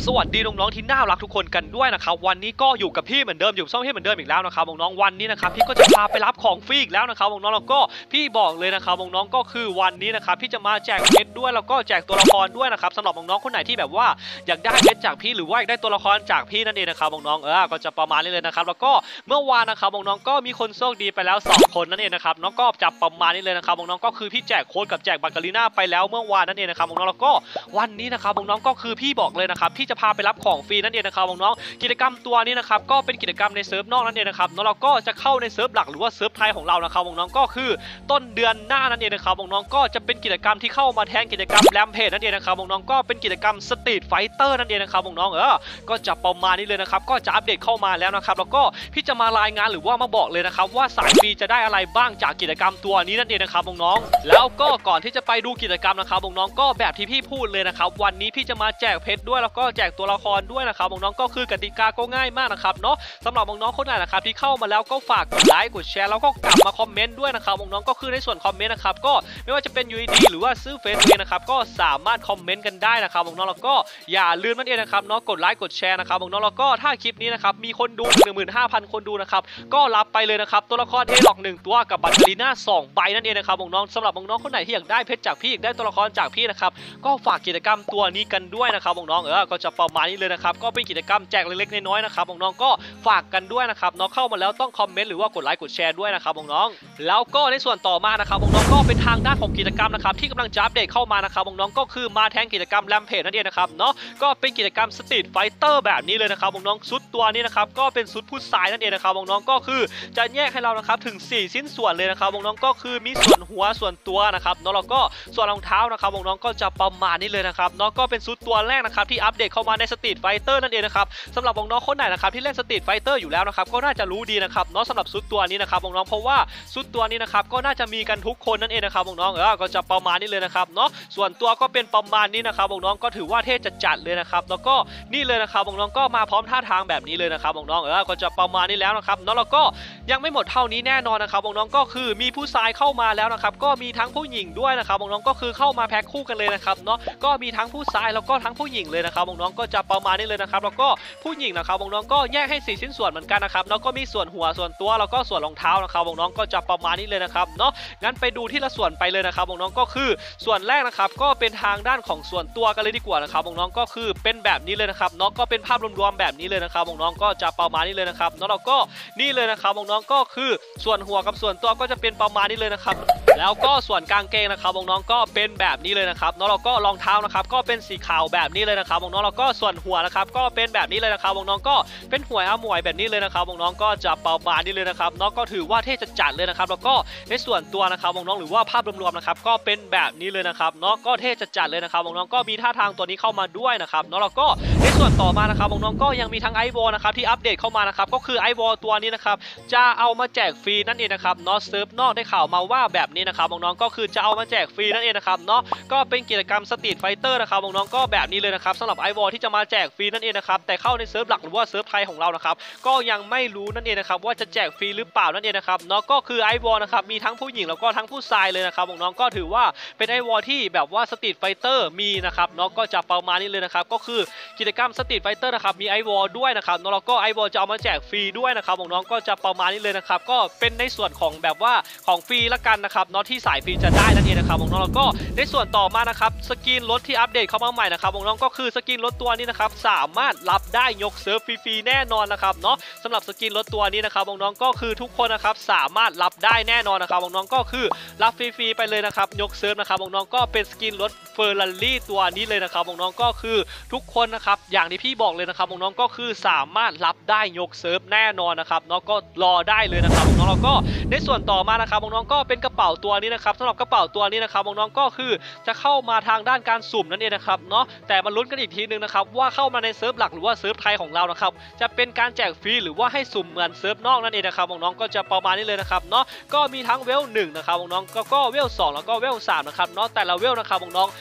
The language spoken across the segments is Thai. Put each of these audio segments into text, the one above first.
สวัสดีน้องๆที่น่ารักทุกคนกันด้วยนะครับวันนี้ก็อยู่กับพี่เหมือนเดิมอยู่ช่องพี่เหมือนเดิมอีกแล้วนะครับน้องๆวันนี้นะครับพี่ก็จะพาไปรับของฟรีอีกแล้วนะครับน้องๆแล้วก็พี่บอกเลยนะครับน้องๆก็คือวันนี้นะครับพี่จะมาแจกเพชรด้วยแล้วก็แจกตัวละครด้วยนะครับสำหรับน้องๆคนไหนที่แบบว่าอยากได้เพชรจากพี่หรือว่าอยากได้ตัวละครจากพี่นั่นเองนะครับน้องๆก็จะประมาณนี้เลยนะครับแล้วก็เมื่อวานนะครับน้องๆก็มีคนโชคดีไปแล้ว2คนนั่นเองนะครับน้องก็จะประมาณนี้เลยนะครับน้องๆก็คือพี่แจกโค้ดกับแจกบัคการีน่าไปแล้วเมื่อวานนั่นเองนะครับน้องๆแล้วก็วันนี้นะครับน้องๆก็คือพี่บอกเลยนะครับพี่จะพาไปรับของฟรีนั่นเองนะครับน้องๆกิจกรรมตัวนี้นะครับก็เป็นกิจกรรมในเซิร์ฟนอกนั่นเองนะครับแล้วเราก็จะเข้าในเซิร์ฟหลักหรือว่าเซิร์ฟไทยของเรานะครับน้องๆก็คือต้นเดือนหน้านั่นเองนะครับน้องๆก็จะเป็นกิจกรรมที่เข้ามาแทนกิจกรรมแรมเพจนั่นเองนะครับน้องๆก็เป็นกิจกรรมสตรีทไฟเตอร์นั่นเองนะครับน้องๆก็จะประมาณนี้เลยนะครับก็จะอัปเดตเข้ามาแล้วนะครับแล้วก็พี่จะมารายงานหรือว่ามาบอกเลยนะครับว่าสายฟรีจะได้อะไรบ้างจากกิจกรรมตัวนี้นั่นเองนะครับน้องๆแล้วก็ก่อนที่จะไปดูกิจกรรมนะครับน้องๆก็แบบที่พี่พูดเลยนะครับวันนี้พี่จะมาแจกเพชรด้วยแล้วก็แจกตัวละครด้วยนะครับน้องๆก็คือกติกาก็ง่ายมากนะครับเนาะสำหรับน้องๆคนไหนนะครับที่เข้ามาแล้วก็ฝากกดไลค์กดแชร์แล้วก็กลับมาคอมเมนต์ด้วยนะครับน้องๆก็คือในส่วนคอมเมนต์นะครับก็ไม่ว่าจะเป็น UID หรือว่าซื้อเฟซเองนะครับก็สามารถคอมเมนต์กันได้นะครับน้องๆแล้วก็อย่าลืมนั่นเองนะครับเนาะกดไลค์กดแชร์นะครับน้องๆแล้วก็ถ้าคลิปนี้นะครับมีคนดู 15,000 คนดูนะครับก็รับไปเลยนะครับตัวละครหลอก1ตัวกับบัตรลีน่า2ใบนั่นเองนะครับน้องๆสำหรับน้องๆคนไหนที่อยากได้เพชรจากพี่อยากได้ตัวละครจากพี่นะครับก็ฝากกิจกรรมตัวนี้กันด้วยนะครับน้องๆก็จะประมาณนี้เลยนะครับก็เป็นกิจกรรมแจกเล็กๆน้อยๆนะครับน้องๆก็ฝากกันด้วยนะครับน้องเข้ามาแล้วต้องคอมเมนต์หรือว่ากดไลค์กดแชร์ด้วยนะครับน้องๆแล้วก็ในส่วนต่อมานะครับน้องๆก็เป็นทางด้านของกิจกรรมนะครับที่กำลังจะอัปเดตเข้ามานะครับน้องๆก็คือมาแทนกิจกรรมแรมเพจนั่นเองนะครับเนาะก็เป็นกิจกรรมสตรีทไฟเตอร์แบบนี้เลยนะครับน้องๆชุดตัวนี้นะครับก็เป็นชุดผู้ชายนั่นเองนะครับน้องๆก็คือจะแยกให้เรานะครับถึง4ชิ้นส่วนเลยนะครับน้องๆก็คือมีส่วนหัวส่วนตัวนะครับเนาะแล้วก็ส่วนรองเท้านะครับน้องๆก็จะประมาณนี้เลยนะครับเนาะก็เป็นชุดตัวแรกนะครับที่อัปเดตเข้ามาในสตรีทไฟเตอร์นั่นเองนะครับสำหรับน้องๆคนไหนนะครับที่เล่นสตรีทไฟเตอร์อยู่แล้วนะครับก็น่าจะรู้ดีนะครับเนาะสำหรับชุดตัวนี้นะครับน้องๆเพราะว่าชุดตัวนี้นะครับก็น่าจะมีกันทุกคนนั่นเองนะครับน้องๆก็จะประมาณนี้เลยนะครับเนาะส่วนตัวก็เป็นประมาณนี้นะครับน้องๆก็ถือว่าเท่จัดเลยนะครับแล้วก็นี่เลยนะครับน้องๆก็มาพร้อมท่าทางแบบนี้เลยนะครับน้องๆก็จะประมาณนี้แล้วนะครับเนาะแล้วก็ยังไม่หมดเท่านี้แน่นอนนะครับน้องๆก็คือมีผู้ชายเข้ามาแล้วนะครับก็มีทั้งผู้หญิงด้วยนะครับน้องๆก็คือเข้ามาแพ็คคู่กันเลยนะครับเนาะก็มีทั้งผู้ชายแล้วก็ทั้งผู้หญิงเลยนะครับน้องๆก็จะประมาณนี้เลยนะครับแล้วก็ผู้หญิงนะครับน้องๆก็แยกให้4ชิ้นส่วนเหมือนกันนะครับแล้วก็มีส่วนหัวส่วนตัวแล้วก็ส่วนรองเท้านะครับน้องๆก็จะประมาณนี้เลยนะครับเนาะงั้นไปดูที่ละส่วนไปเลยนะครับน้องๆก็คือส่วนแรกนะครับก็เป็นทางด้านของส่วนตัวกันเลยดีกว่านะครับน้องๆก็คือเป็นแบบนี้เลยนะครับเนาะก็เป็นภาพรวมๆแบบนี้เลยนะครับน้องๆก็จะประมาณนี้เลยนะครับเนาะแล้วก็นี่เลยนะครับน้องๆก็คือส่วนหัวกับส่วนตัวก็จะเป็นประมาณนี้เลยนะครับแล้วก็ส่วนกางเกงนะครับน้องๆก็เป็นแบบนี้เลยนะครับเนาะแล้วก็รองเท้านะครับก็เป็นสีขาวแบบนี้เลยนะครับน้องๆแล้วก็ส่วนหัวนะครับก็เป็นแบบนี้เลยนะครับน้องๆก็เป็นหัวอมวยแบบนี้เลยนะครับน้องๆก็จะประมาณนี้เลยนะครับเนาะก็ถือว่าเท่จัดเลยนะครับแล้วก็ในส่วนตัวนะครับน้องๆหรือว่าภาพรวมๆนะครับก็เป็นแบบนี้เลยนะครับเนาะก็เท่จัดเลยนะครับน้องๆก็มีท่าทางตัวนี้เข้ามาด้วยนะครับเนาะแล้วก็ในส่วนต่อมานะครับน้องๆก็ยังมีทั้งไอวอลนะครับที่อัปเดตเข้ามานะครับก็คือไอวอลตัวนี้นะครับจะเอามาแจกฟรีนั่นเองนะครับเนาะเซิร์ฟนอกได้ข่าวมาว่าแบบนี้นะครับน้องๆก็คือจะเอามาแจกฟรีนั่นเองนะครับเนาะก็เป็นกิจกรรมสตรีทไฟเตอร์นะครับน้องๆก็แบบนี้เลยนะครับสำหรับไอวอลที่จะมาแจกฟรีนั่นเองนะครับแต่เข้าในเซิร์ฟหลักหรือว่าเซิร์ฟไทยของเรานะครับก็ยังไม่รู้นั่นเองนะครับว่าจะแจกฟรีหรือเปล่านั่นเองนะครับเนาะก็คือไอวอลนะครับมีทั้งผู้หญิงแล้วก็ทั้งผู้ชายเลยนะครับน้องๆก็ถือว่าเป็นไอวอลที่แบบว่าสตรีทไฟเตอร์มีนะครับเนาะก็จะประมาณนี้เลยนะครับก็คือกิจกรรมสตรีทไฟเตอร์นะครับมีไอวอลด้วยนะครับแล้วก็ไอวอลจะเอามาแจกฟรีด้วยนะครับน้องๆก็จะประมาณนี้เลยนะครับก็เป็นในส่วนของแบบว่าของฟรีละกันนะครับเนาะที่สายฟรีจะได้นั่นเองนะครับน้องๆแล้วก็ในส่วนต่อมานะครับสกินรถที่อัปเดตเข้ามาใหม่นะครับน้องๆก็คือสกินรถตัวนี้นะครับสามารถรับได้ยกเซิร์ฟฟรีๆแน่นอนนะครับเนาะสำหรับสกินรถตัวนี้นะครับน้องๆก็คือทุกคนนะครับสามารถรับได้แน่นอนนะครับน้องๆก็คือรับฟรีๆไปเลยนะครับยกเซิร์ฟนะครับน้องๆก็เป็นสกินรถเฟอร์รารี่ตัวนี้เลยนะครับน้องๆก็คือทุกคนนะครับอย่างที่พี่บอกเลยนะครับน้องๆก็คือสามารถรับได้ยกเซิร์ฟแน่นอนนะครับเนาะก็รอได้เลยนะครับน้องๆแล้วก็ในส่วนต่อมานะครับน้องๆก็เป็นกระเป๋าตัวนี้นะครับสำหรับกระเป๋าตัวนี้นะครับน้องๆก็คือจะเข้ามาทางด้านการสุ่มนั่นเองนะครับเนาะแต่มาลุ้นกันอีกทีนึงนะครับว่าเข้ามาในเซิร์ฟหลักหรือว่าเซิร์ฟไทยของเรานะครับจะเป็นการแจกฟรีหรือว่าให้สุ่มเหมือนเซิร์ฟนอกนั่นเองนะครับน้องๆก็จะประมาณนี้เลยนะครับเนาะก็มีทั้งเวล1นะครับน้องๆก็เวล2แล้วก็เวล3นะครับเนาะแต่ละเวลนะครับน้องๆ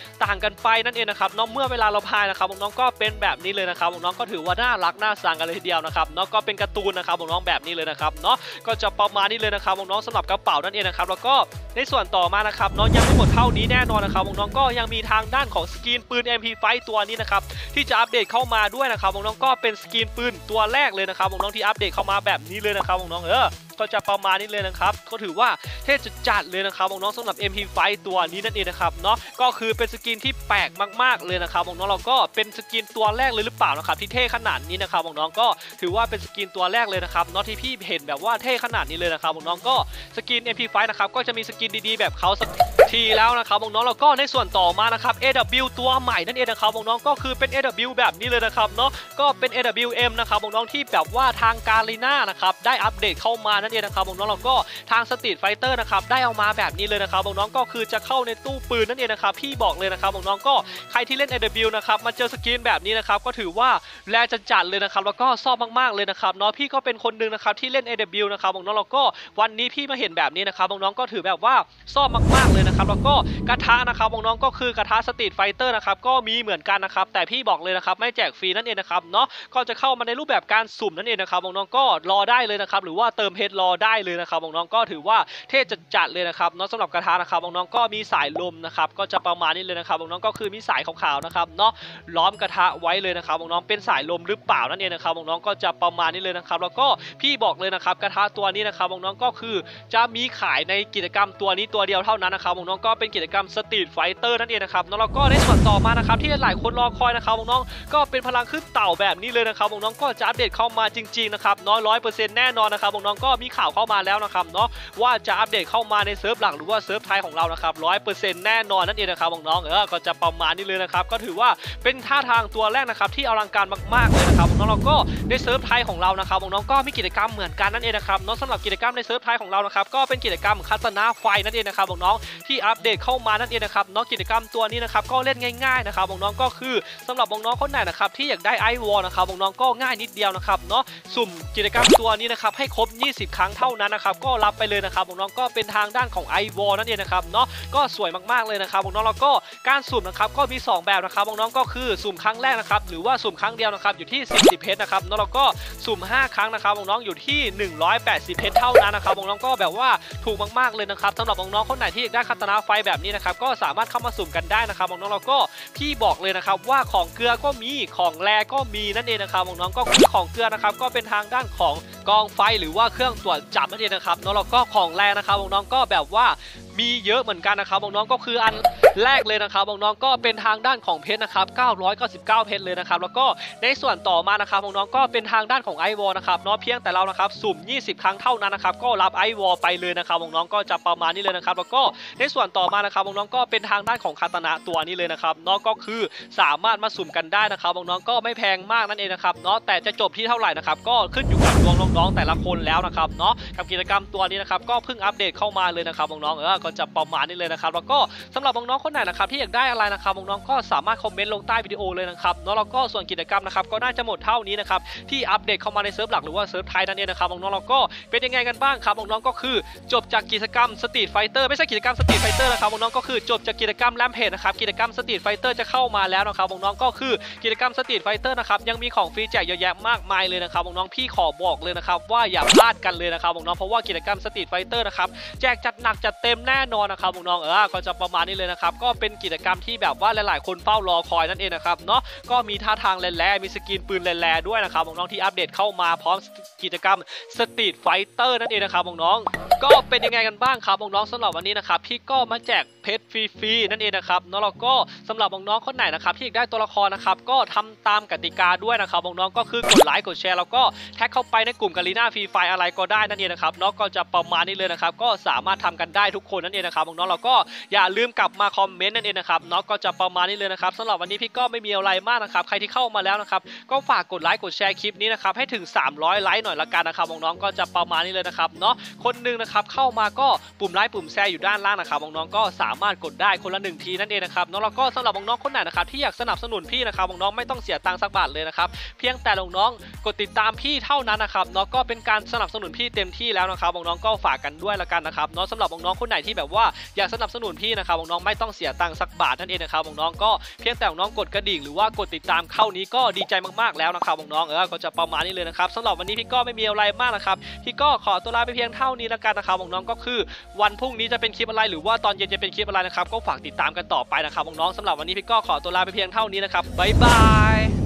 ต่างกันไปนั่นเองนะครับเนาะเมื่อเวลาเราพายนะครับน้องๆก็เป็นแบบนี้เลยนะครับน้องๆก็ถือว่าน่ารักน่าชังกันเลยทีเดียวนะครับเนาะก็เป็นการ์ตูนนะครับน้องๆแบบนี้เลยนะครับเนาะก็จะประมาณนี้เลยนะครับน้องๆสำหรับกระเป๋านั่นเองนะครับแล้วก็ในส่วนต่อมานะครับเนาะยังไม่หมดเท่านี้แน่นอนนะครับน้องๆก็ยังมีทางด้านของสกินปืน MP5 ตัวนี้นะครับที่จะอัปเดตเข้ามาด้วยนะครับน้องๆก็เป็นสกินปืนตัวแรกเลยนะครับน้องๆที่อัปเดตเข้ามาแบบนี้เลยนะครับน้องๆก็จะประมาณนี้เลยนะครับก็ถือว่าเท่จัดเลยนะครับน้องๆสำหรับ MP5 ตัวนี้นั่นเองนะครับเนาะก็คือเป็นสกินที่แปลกมากๆเลยนะครับน้องๆเราก็เป็นสกินตัวแรกเลยหรือเปล่านะครับที่เท่ขนาดนี้นะครับน้องๆก็ถือว่าเป็นสกินตัวแรกเลยนะครับเนาะที่พี่เห็นแบบว่าเท่ขนาดนี้เลยนะครับน้องๆก็สกิน MP5 นะครับก็จะมีสกินดีๆแบบเขาสักทีแล้วนะครับน้องๆเราก็ในส่วนต่อมานะครับ AW ตัวใหม่นั่นเองนะครับน้องๆก็คือเป็น AW แบบนี้เลยนะครับเนาะก็เป็น AWM นะครับน้องๆที่แบบว่าทางการีน่านะครับได้อัปเดตเข้ามานั่นเองนะครับน้องๆเราก็ทางสตรีทไฟเตอร์นะครับได้เอามาแบบนี้เลยนะครับน้องๆก็คือจะเข้าในตู้ปืนนั่นเองนะครับพี่บอกเลยนะครับน้องๆก็ใครที่เล่น AW นะครับมาเจอสกินแบบนี้นะครับก็ถือว่าแรงจัดเลยนะครับแล้วก็ชอบมากๆเลยนะครับเนาะพี่ก็เป็นคนหนึ่งนะครับที่เล่น AW นะครับน้องๆเราก็วันนี้พี่มาเห็นแบบนี้นะครับน้องๆก็ถือแบบว่าชอบมากๆเลยนะครับแล้วก็กระทะนะครับน้องๆก็คือกระทะสตรีทไฟเตอร์นะครับก็มีเหมือนกันนะครับแต่พี่บอกเลยนะครับไม่แจกฟรีนั่นเองนะครับเนาะก็จะเข้ามาในรูปแบบการสุ่มนั่นเองนะครับน้องๆก็รอได้เลยนะครับหรือว่าเติมเพชรรอได้เลยนะครับน้องๆก็ถือว่าเท่จัดเลยนะครับเนาะสำหรับกระทะนะครับน้องๆก็มีสายลมนะครับก็จะประมาณนี้เลยนะครับน้องๆก็คือมีสายขาวๆนะครับเนาะล้อมกระทะไว้เลยนะครับน้องๆเป็นสายลมหรือเปล่านั่นเองนะครับน้องๆก็จะประมาณนี้เลยนะครับแล้วก็พี่บอกเลยนะครับกระทะตัวนี้นะครับน้องๆก็คือจะมีขายในกิจกรรมตัวนี้ตัวเดียวเท่านั้นนะครับน้องๆก็เป็นกิจกรรมสตรีทไฟเตอร์นั่นเองนะครับแล้วก็ในส่วนต่อมานะครับที่หลายคนรอคอยนะครับน้องๆก็เป็นพลังขึ้นเต่าแบบนี้เลยนะครับน้องๆก็จะอัปเดตเข้ามาจริงๆนะครับน้อย100%แน่นอนนะครับน้องๆก็มีข่าวเข้ามาแล้วนะครับเนาะว่าจะอัปเดตเข้ามาในเซิร์ฟหลักหรือว่าเซิร์ฟไทยของเรานะครับ100%แน่นอนนั่นเองนะครับน้องๆก็จะประมาณนี้เลยนะครับก็ถือว่าเป็นท่าทางตัวแรกนะครับที่อลังการมากๆเลยนะครับน้องๆเราก็ในเซิร์ฟไทยของเรานะครับน้องๆก็มีกิจกรรมเหมือนกันนั่นเองนะครับเนาะสำหรับกิจกรรมในเซิร์ฟไทยของเรานะครับก็เป็นกิจกรรมคัตนาไฟนั่นเองนะครับน้องๆที่อัปเดตเข้ามานั่นเองนะครับเนาะกิจกรรมตัวนี้นะครับก็เล่นง่ายๆนะครับน้องๆก็คือสำหรับน้องๆคนไหนนะครับที่อยากได้ไอวอลนะครับน้องๆก็ง่ายนิดเดียวนะครับเนาะสุ่มกิจกรรมตัวนี้นะครับให้ครบ20 ครั้งเท่านั้นนะครับก็รับไปเลยนะครับน้องๆก็เป็นทางด้านของไอวอลนั่นเองนะครับเนาะก็สวยมากๆเลยนะครับน้องๆแล้วก็การสุ่มนะครับก็มี2แบบนะครับน้องๆก็คือสุ่มครั้งแรกนะครับหรือว่าสุ่มครั้งเดียวนะครับอยู่ที่40เพชรนะครับน้องๆแล้วก็สุ่ม5 ครั้งนะครับน้องๆอยู่ที่180เพชรเท่านั้นนะครับน้องๆก็แบบว่าถูกมากๆเลยนะครับสำหรับน้องๆคนไหนที่อยากได้คัตนาไฟแบบนี้นะครับก็สามารถเข้ามาสุ่มกันได้นะครับน้องๆแล้วก็พี่บอกเลยนะครับว่าของเกลือก็มีของแรก็มีนั่นเองนะครับน้องๆก็คือของเกลือนะครับก็เป็นทางด้านของกองไฟหรือว่าเครื่องตรวจจับนั่นเองนะครับแล้วก็ของแรนะครับน้องๆก็แบบว่ามีเยอะเหมือนกันนะครับน้องๆก็คืออันแรกเลยนะครับน้องๆก็เป็นทางด้านของเพชรนะครับ999เพชรเลยนะครับแล้วก็ในส่วนต่อมานะครับน้องๆก็เป็นทางด้านของไอวอลนะครับเนาะเพียงแต่เรานะครับสุ่ม20 ครั้งเท่านั้นนะครับก็รับไอวอลไปเลยนะครับน้องๆก็จะประมาณนี้เลยนะครับแล้วก็ในส่วนต่อมานะครับน้องๆก็เป็นทางด้านของคาตานะตัวนี้เลยนะครับเนาะก็คือสามารถมาสุ่มกันได้นะครับน้องๆก็ไม่แพงมากนั่นเองนะครับเนาะแต่จะจบที่เท่าไหร่นะครับก็ขึ้นอยู่กับดวงน้องๆแต่ละคนแล้วนะครับเนาะกับกิจกรรมตัวนี้นะครับก็เพิ่งอัปเดตเข้ามาเลยนะครับน้องๆก็จะประมาณนี้เลยนะครับแล้วก็สำหรับน้องๆคนไหนนะครับที่อยากได้อะไรนะครับน้องๆก็สามารถคอมเมนต์ลงใต้วิดีโอเลยนะครับแล้วก็ส่วนกิจกรรมนะครับก็น่าจะหมดเท่านี้นะครับที่อัปเดตเข้ามาในเซิร์ฟหลักหรือว่าเซิร์ฟไทยนั่นเองนะครับน้องๆเราก็เป็นยังไงกันบ้างครับน้องๆก็คือจบจากกิจกรรมสตรีทไฟเตอร์ไม่ใช่กิจกรรมสตรีทไฟเตอร์นะครับน้องๆก็คือจบจากกิจกรรมแรมเพจนะครับกิจกรรมสตรีทไฟเตอร์จะเข้ามาแล้วนะครับน้องๆก็คือกิจกรรมสตรีทไฟเตอร์นะครับยังมีของฟรีแจกเยอะแยะมากมายเลยนะครับน้องๆพี่ขอบอกเลยนะครับว่าอย่าพลาดกันเลยนะครับน้องๆเพราะว่ากิจกรรมสตรีทไฟเตอร์นะครับแจกจัดหนักจัดเต็มแน่นอนนะครับน้องๆก็จะประมาณนี้เลยนะครับก็เป็นกิจกรรมที่แบบว่าหลายๆคนเฝ้ารอคอยนั่นเองนะครับเนาะก็มีท่าทางแร่มีสกินปืนแร่ด้วยนะครับน้องๆที่อัปเดตเข้ามาพร้อมกิจกรรมสตรีทไฟเตอร์นั่นเองนะครับน้องๆก็เป็นยังไงกันบ้างครับน้องๆสำหรับวันนี้นะครับพี่ก็มาแจกเพชรฟรีๆนั่นเองนะครับเนาะแล้วก็สำหรับน้องๆคนไหนนะครับที่อยากได้ตัวละครนะครับก็ทำตามกติกาด้วยนะครับน้องๆก็คือกดไลค์กดแชร์แล้วก็แท็กเข้าไปในกลุ่มกาลีน่าฟรีไฟอะไรก็ได้นั่นเองนะครับเนาะก็จะประมาณนี้เลยนะครับก็สามารถทำกันได้ทุกคนนั่นเองนะครับน้องๆเราก็อย่าลืมกลับมาคอมเมนต์นั่นเองนะครับเนาะก็จะประมาณนี้เลยนะครับสำหรับวันนี้พี่ก็ไม่มีอะไรมากนะครับใครที่เข้ามาแล้วนะครับก็ฝากกดไลค์กดแชร์คลิปนี้นะครับให้ถึง300 ไลค์หน่อยละกันนะครับน้องๆก็จะประมาณนี้เลยนะครับเนาะคนหนึ่งนะครับนะครับเข้ามาก็ปุ่มไลค์ปุ่มแชร์อยู่ด้านล่างนะครับน้องๆก็สามารถกดได้คนละ1ทีนั่นเองนะครับน้องแล้วก็สำหรับน้องๆคนไหนนะครับที่อยากสนับสนุนพี่นะครับน้องๆไม่ต้องเสียตังค์สักบาทเลยนะครับเพียงแต่น้องๆกดติดตามพี่เท่านั้นนะครับเนาะก็เป็นการสนับสนุนพี่เต็มที่แล้วนะครับน้องๆก็ฝากกันด้วยละกันนะครับเนาะสำหรับน้องๆคนไหนที่แบบว่าอยากสนับสนุนพี่นะครับน้องๆไม่ต้องเสียตังค์สักบาทนั่นเองนะครับน้องๆก็เพียงแต่น้องๆกดกระดิ่งหรือว่ากดติดตามเข้านี้ก็ดีใจมากๆแล้วนะครับน้องๆก็จะประมาณนี้เลยนะครับสำหรับวันนี้พี่ก็ไม่มีอะไรมากนะครับพี่ก็ขอตัวลาไปเพียงเท่านี้ละกันนะครับน้องๆก็คือวันพรุ่งนี้จะเป็นคลิปอะไรหรือว่าตอนเย็นจะเป็นคลิปอะไรนะครับก็ฝากติดตามกันต่อไปนะครับน้องๆสำหรับวันนี้พี่ก็ขอตัวลาไปเพียงเท่านี้นะครับบ๊ายบาย